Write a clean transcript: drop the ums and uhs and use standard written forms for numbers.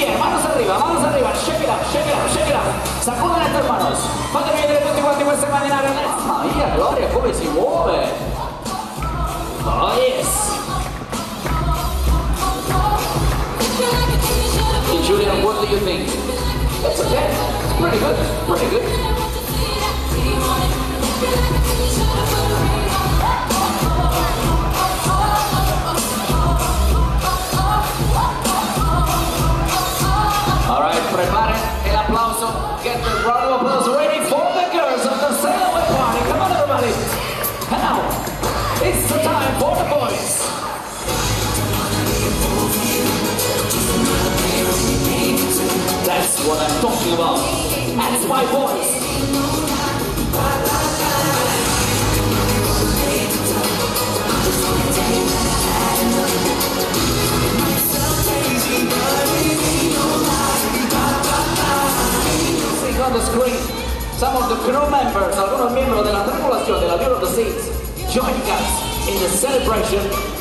bien, manos arriba, shake it up, shake it up, shake it up. Sacuden estas manos. Fatemi vedere tutti quanti queste manine. Maria Gloria, come si muove. Oh yes. Hey, Julian, what do you think? It's okay. It's pretty good. Pretty good. Alright, preparen el applauso. Get the round of applause ready for the girls of the Sailaway Party. Come on, everybody. And now, it's the time for the boys. That's what I'm talking about. That's my voice. On the screen, some of the crew members, algunos miembros de la tripulación del avión of the seas, joining us in the celebration